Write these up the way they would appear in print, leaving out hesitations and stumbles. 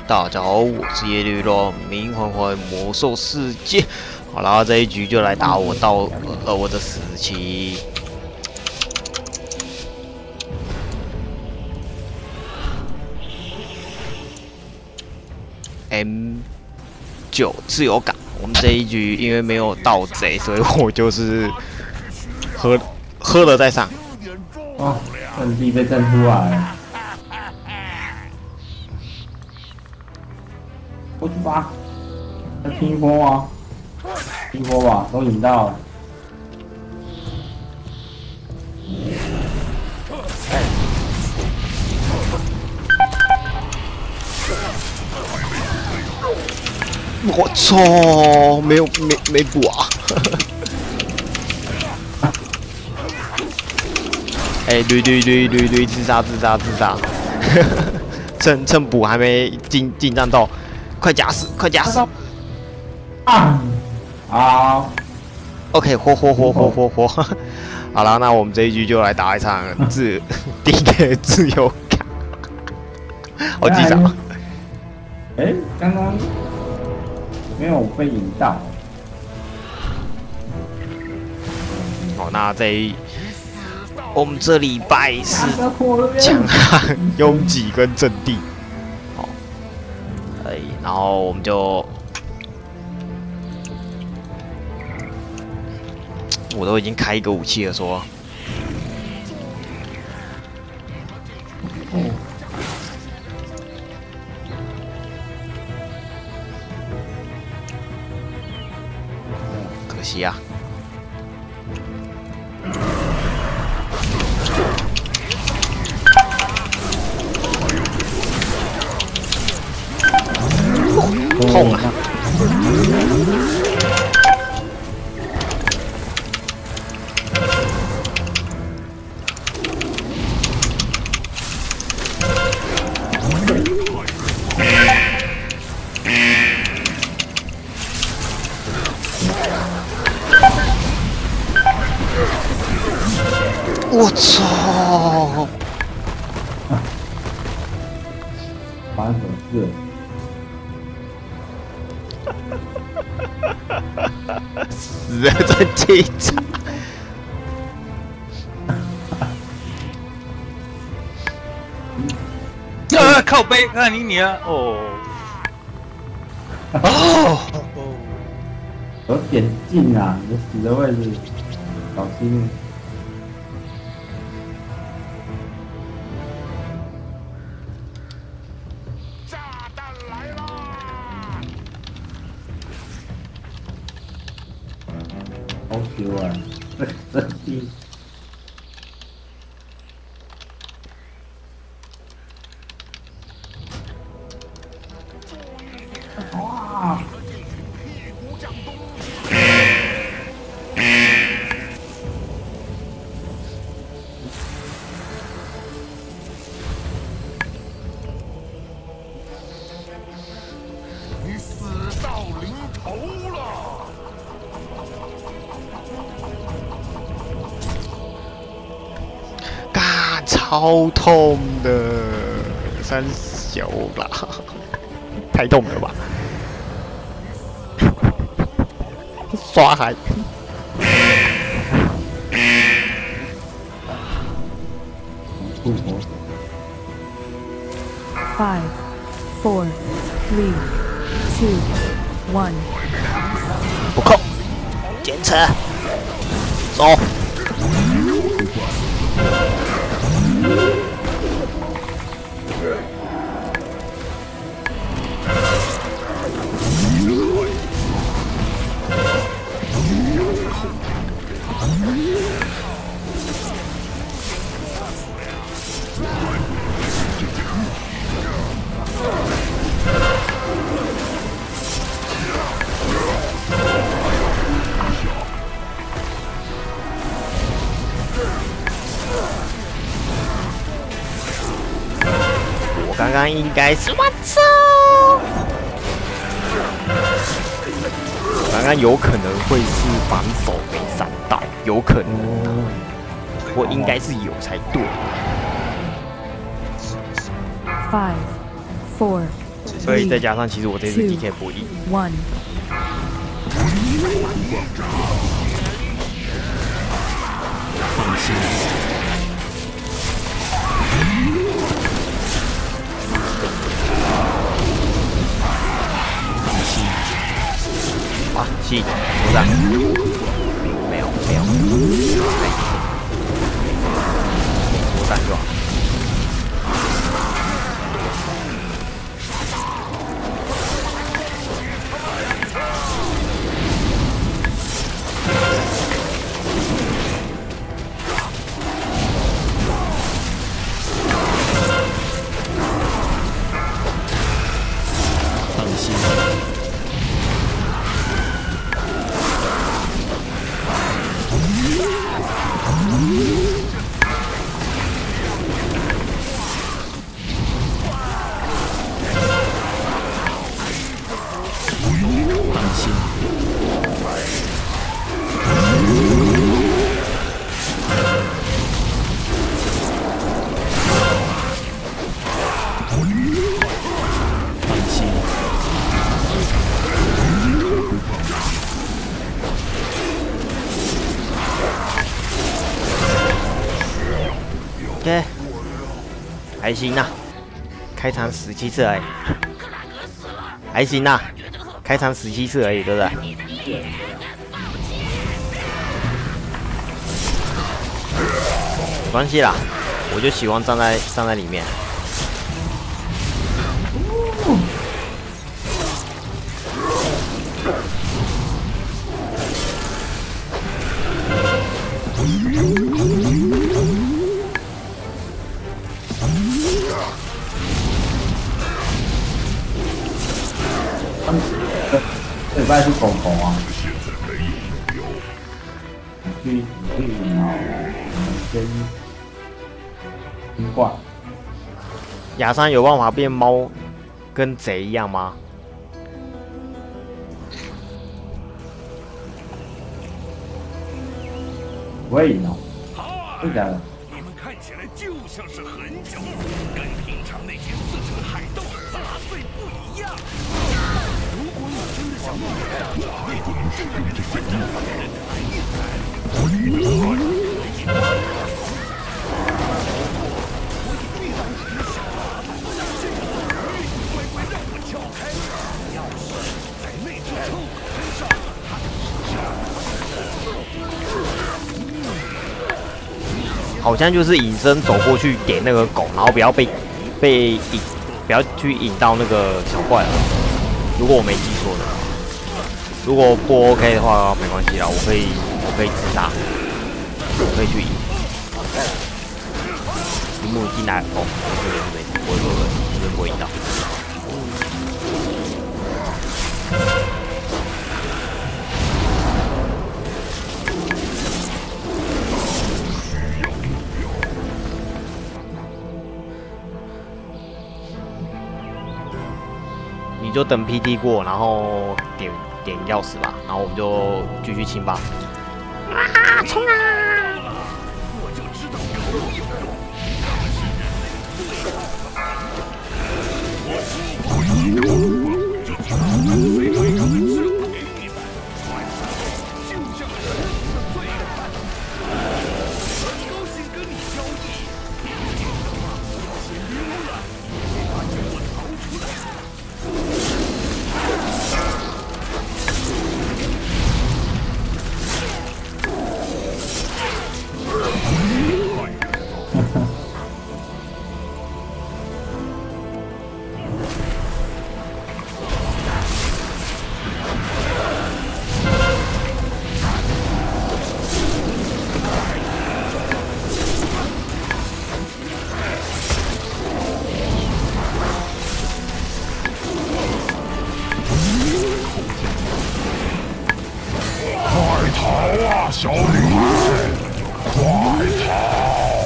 大家好，我是叶绿咯，明环环魔兽世界。好啦，这一局就来打我到我的死期。M9自由港，我们这一局因为没有盗贼，所以我就是喝了再上。 哦，阵地被震出来了。 过去吧，要拼一波吗？拼一波吧，都赢到了。 我操，没补啊！哎，对，自杀！趁补还没进战斗。 快假死！ 啊！好 ，OK， 活！好了，那我们这一局就来打一场第一个自由港，好紧张。 哎，刚刚没有被引到。 好，那我们这礼拜是强悍、拥挤跟阵地。 然后我们就，我都已经开一个武器了，说，可惜啊。 痛啊！我操！ 发生什么事？ 死了真精彩！ 靠背，看你啊！哦， 有点近啊，你死的位置，小心。 炸弹来啦！ 好久啊，这地。哇！ 屁股向东。 你死到临头了！ 干，超痛的，三小啦，太痛了吧！刷海。 5, 4, 3, 2, 1。 不扣，坚持，走。我刚刚应该是我操！刚刚有可能会是防守没闪到，有可能，我应该是有才对。 5, 4, 所以再加上，其实我这次 DK 不赢。 1. 放心。放心。 啊，气，鼓掌。没有，鼓掌就好。 放心。放心。放心。 OK， 还行呐，开场17次而已，还行呐，开场17次而已，对不对？没关系啦，我就喜欢站在里面。 这礼拜是狗狗啊，去脑先听惯。 亚山有办法变猫，跟贼一样吗？ 不会赢哦， 好真的假的？ 你们看起来就像是狠角，跟平常那些四成海盗杂碎不一样。如果你真的想把灭绝这个人的真正谈一谈，我一定会让你想法现在乖乖让我撬开。要是在那只臭狗身上， 好像就是隐身走过去点那个狗，然后不要被引，不要去引到那个小怪了。如果我没记错的话，如果不 OK 的话，没关系啦，我可以自杀，我可以去引。荧幕进来哦，没，不会，不会引到。你就等 PT 过，然后点钥匙吧，然后我们就继续清吧。啊，冲啊！ 我就知道狗有用，它们是人类最好的朋友。我是狗，这就最伟大的智慧给你们，传授就像人的最伴。很高兴跟你交易，别紧张了，我先溜了，别发现我逃出来了。 小女孩，快逃！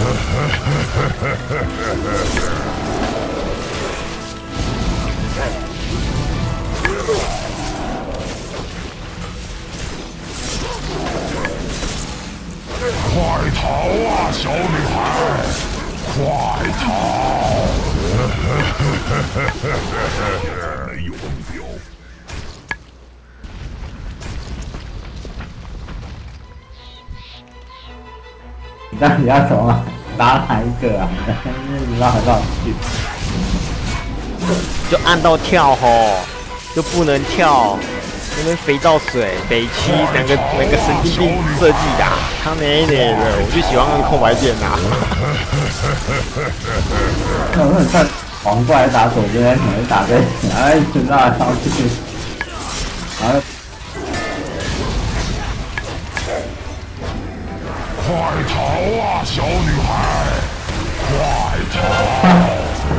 快逃啊，小女孩！快逃！ 那你要从打哪一个啊？你绕来绕去。 就按到跳吼，就不能跳。那边肥皂水，北七两个神经病设计的、啊，他没脸的，我就喜欢按空白键呐、 那我很看黄过来打左边，你打这，哎，一直绕来绕去，然后。 快逃啊，小女孩！快逃！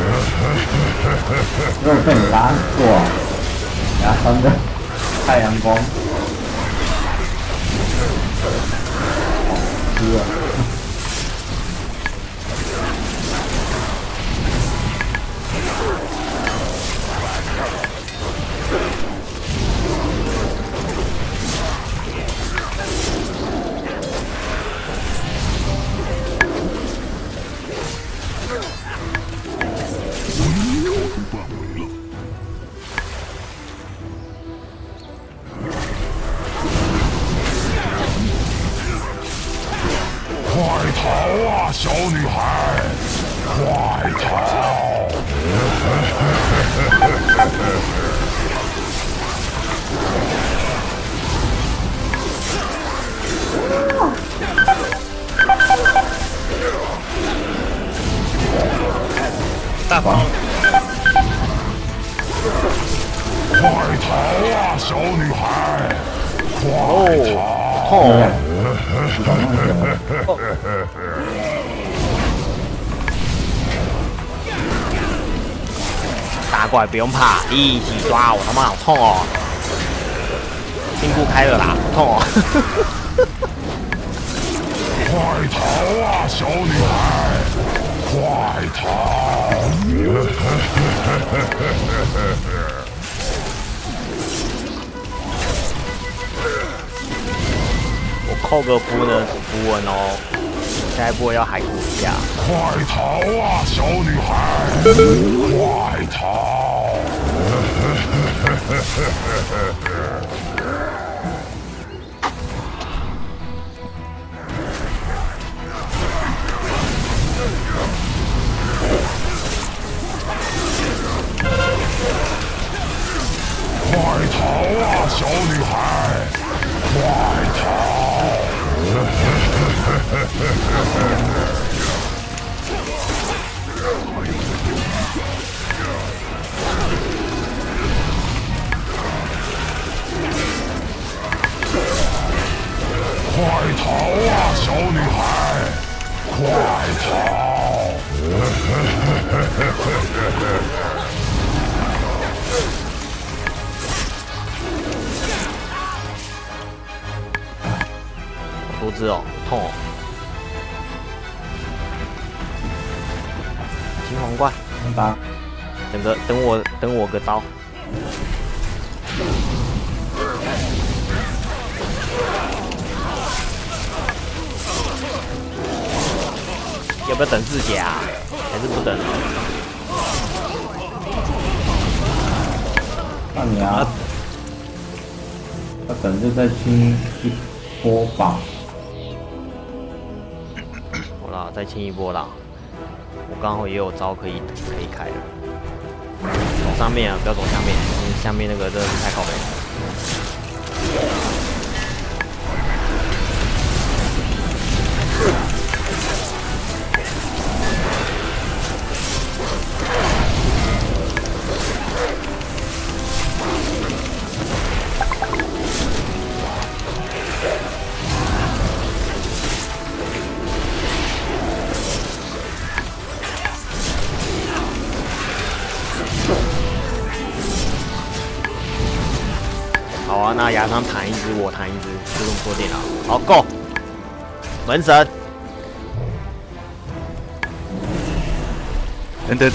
如果被你拉过，然后穿着太阳光，好吃啊！ 快逃啊，小女孩！快逃！ 大炮！ 快逃啊，小女孩！快逃！ 痛！大怪不用怕，一起抓！我他妈好痛哦！辛苦开了啦，痛哦！ 快逃啊，小女孩！快逃！ 我扣个符文哦，下一波要海哭一下。 快逃啊，小女孩！快逃！快逃啊，小女孩！快逃！快逃啊，小女孩！快逃！ 好多只哦，痛哦！金皇冠， 打等我个刀。要不要等4甲？还是不等？ 那你要等就再清一波吧。 好啦，再清一波啦。我刚好也有招可以开的。走上面啊，不要走下面，因为下面那个真的是太靠北了。好啊，那牙上弹一只，我弹一只，就这么说定了。好，Go！门神， 对。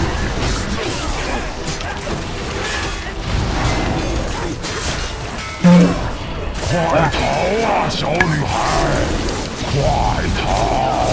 快逃啊，小女孩！快逃！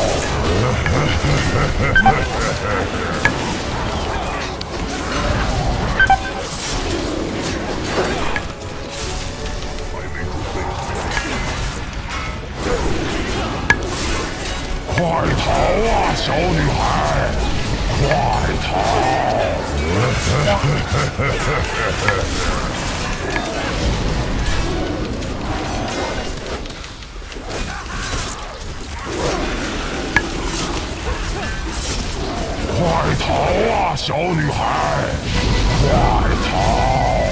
快逃啊，小女孩！快逃！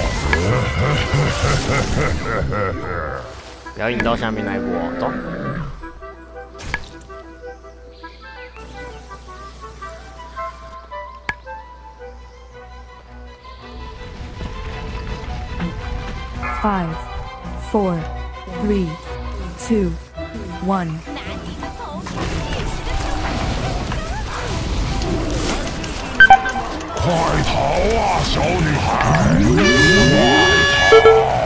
不要引到下面那一波，走。 5, 4, 3, 2, 1. 快逃啊，小女孩！快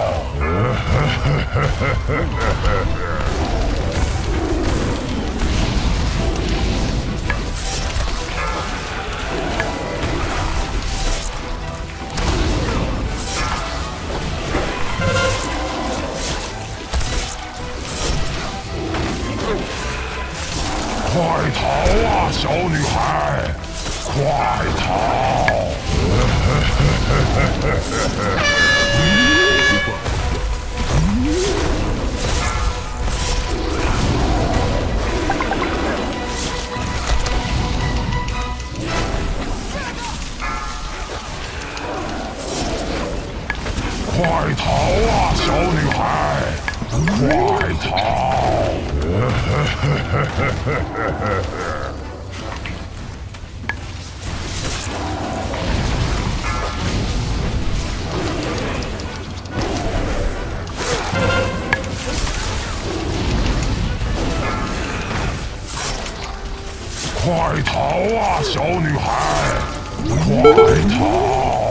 逃啊，小女孩！快逃！快逃啊，小女孩！快逃！快逃啊，小女孩！快逃！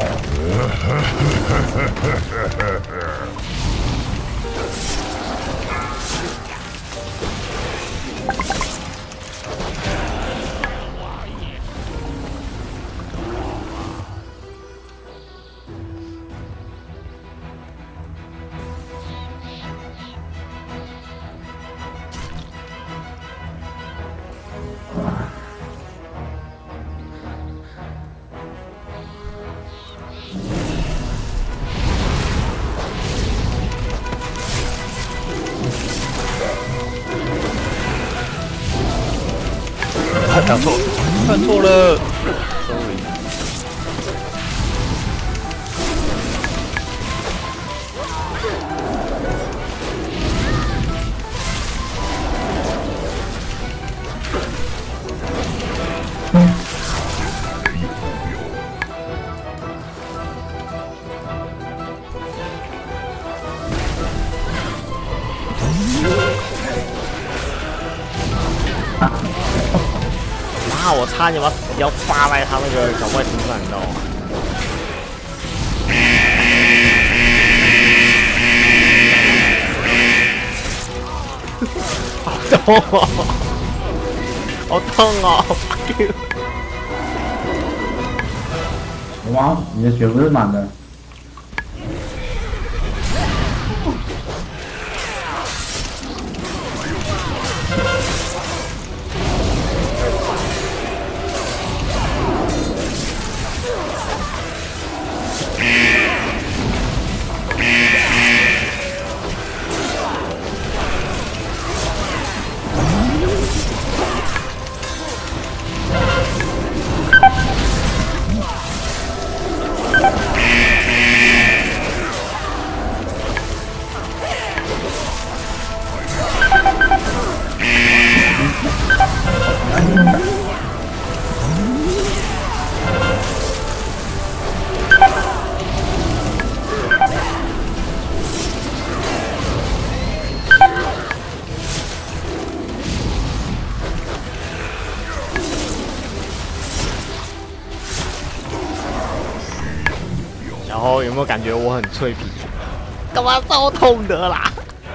讲错，看错了。Sorry。 妈，我差点把死雕发在他那个小怪身上，你知道吗？好痛哦！好痛哦 ！Fuck you！ 哇，你的血不是满的。 然后有没有感觉我很脆皮？干嘛超痛的啦？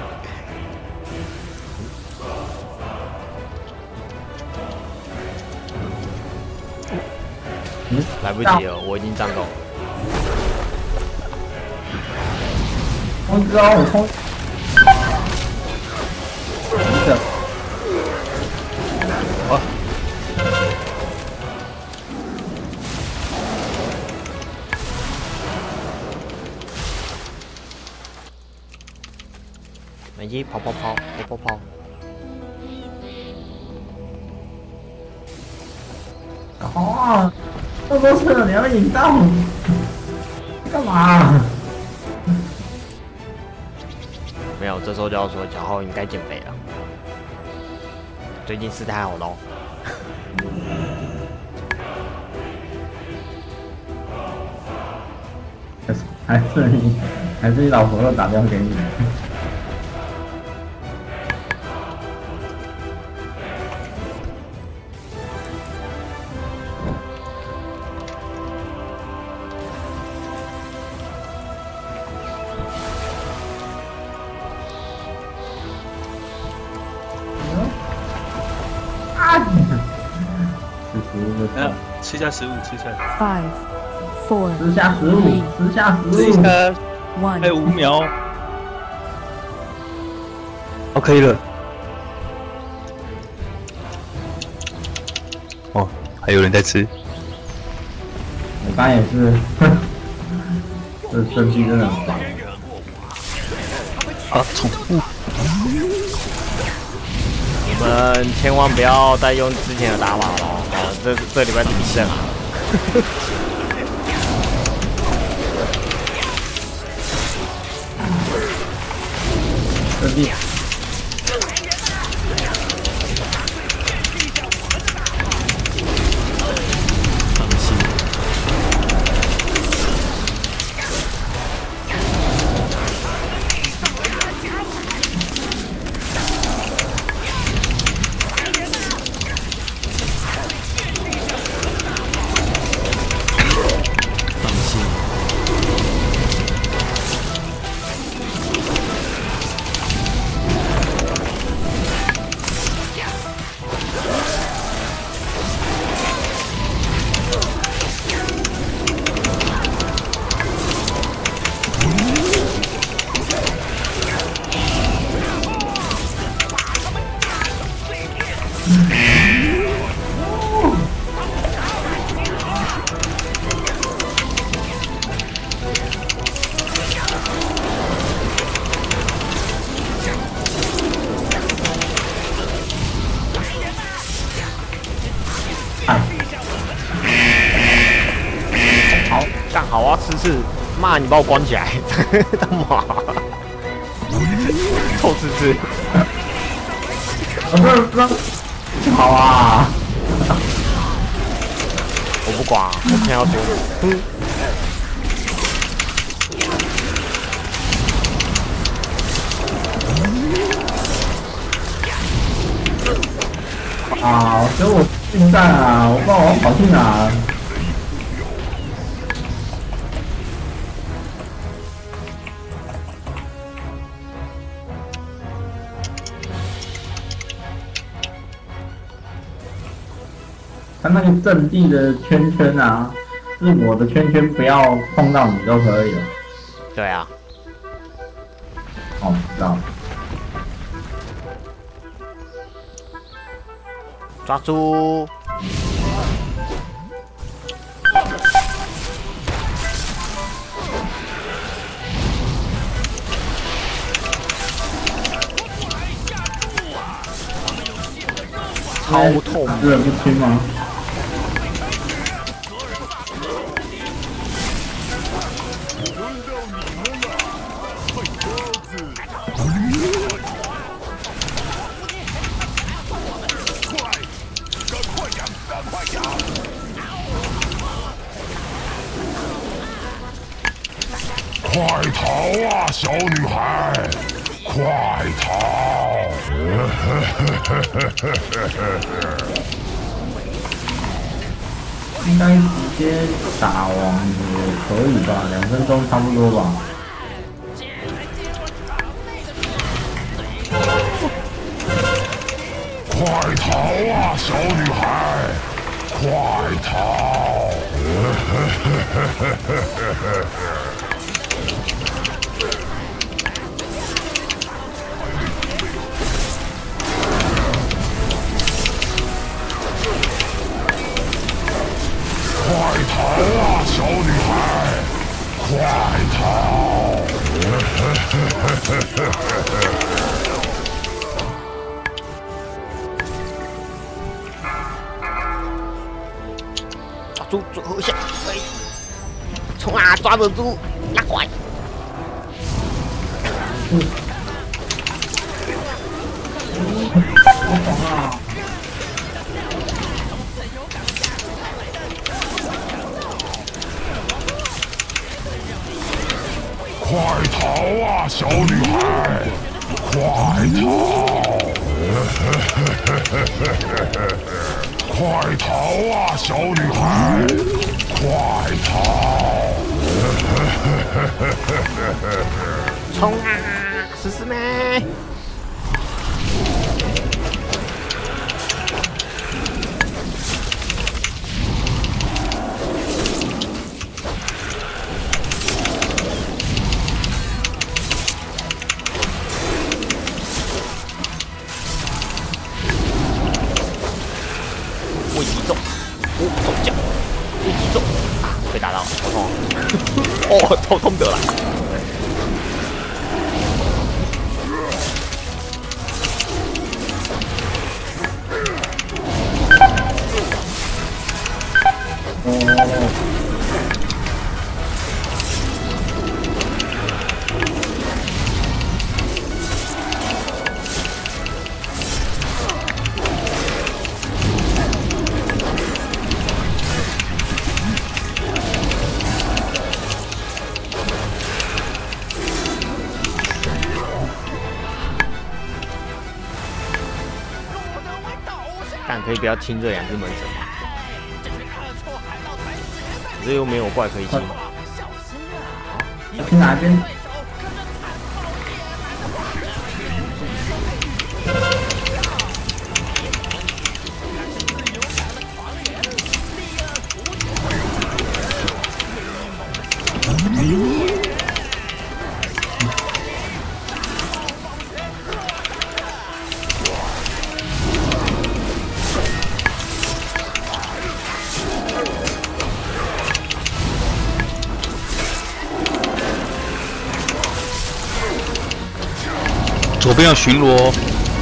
来不及了，我已经战斗了。 我知道，我冲。等等。 没机，跑！ 哦，这么多次了，你要引导，干嘛？ 没有，这时候就要说小浩应该减肥了，最近事太好喽。 还是你老婆又打电话给你？ 吃下食物，吃下。 5, 4, 吃下食物，吃下食物。 吃一下， 1. 还有5秒。 哦，可以了。哦，还有人在吃。 我刚也是，这生气真的很烦。 啊，宠物。 你们千万不要再用之前的打法了，这礼拜必胜啊！ 兄弟， 放心，放心。 好，干好啊，吃！妈，你把我关起来，他妈，臭吃！ 好啊！ 我不管，我现在要捉你。 啊！给我进站啊！我不知道我要跑去哪。它那个阵地的圈圈啊，是我的圈圈不要碰到你都可以了。 对啊， 哦，知道了。 抓住！超痛！ 热不清吗？ 快逃啊，小女孩！快逃！ 应该直接打王也可以吧，2分钟差不多吧。 快逃啊，小女孩！快逃！快逃啊，小女孩！快逃！ 抓住最后一下，哎，冲啊！抓得住，拉怪。 快逃啊，小女孩！快逃！快逃啊，小女孩！快逃！ 冲啊！死死妹！位移中，中奖，位移中啊！被打到，好痛！哦，超痛的啦！但可以不要亲这两只门神吗？可是又没有怪可以亲。 去哪边？ 左边有巡逻哦，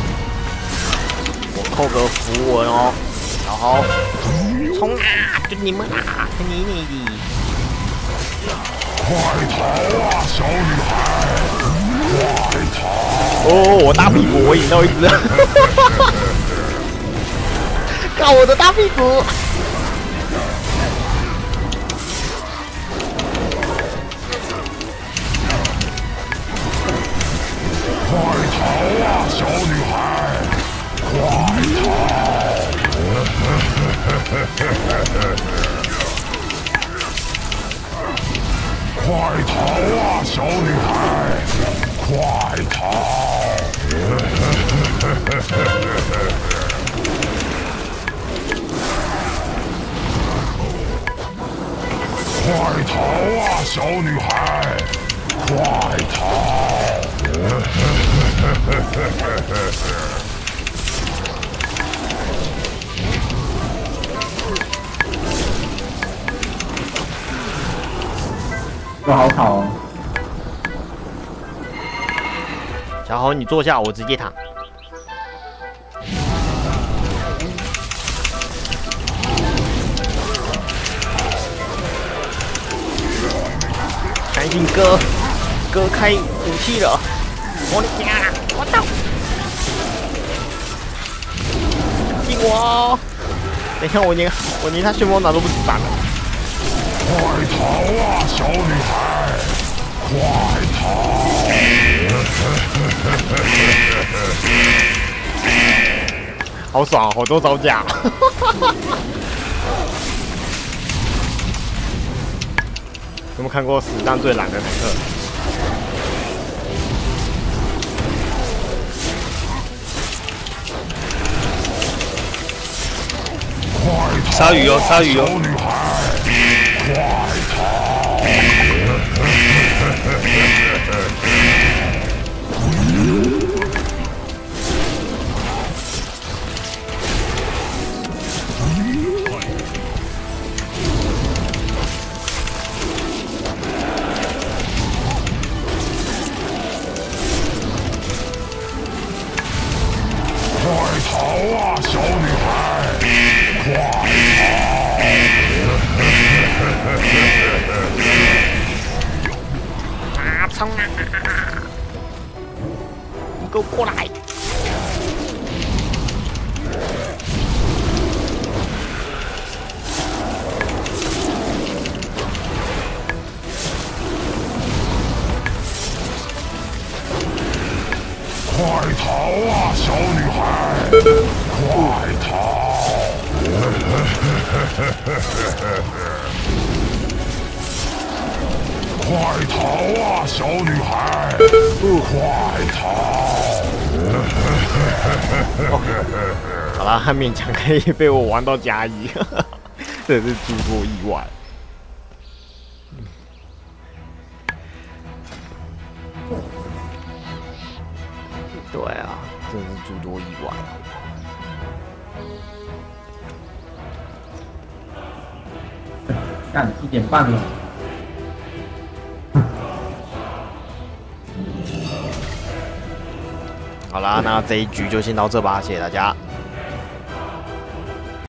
我扣个符文哦，然后冲啊！就你们啊，你的！ 快逃啊，小女孩！快逃！ 哦，我大屁股，我引到一只，看我的大屁股！ 快逃啊，小女孩！快逃！快逃啊，小女孩！快逃！快逃啊，小女孩！快逃！ 不好跑哦。 小豪，你坐下，我直接躺。赶紧哥开武器了！我的天啊！我到！进我哦！等一下，我连他旋风打都不闪了。 快逃啊，小女孩！快逃！ 好爽，好多招架。有没有看过史上最懒的坦克？ 鲨鱼哦，鲨鱼哦。 小女孩，快逃！ 你给我过来！ 快逃啊，小女孩！快逃！快逃啊，小女孩！快逃！ 好啦，他勉强可以被我玩到加一，真是诸多意外。对啊，真是诸多意外。 干1点半了。 好啦，那这一局就先到这吧，谢谢大家。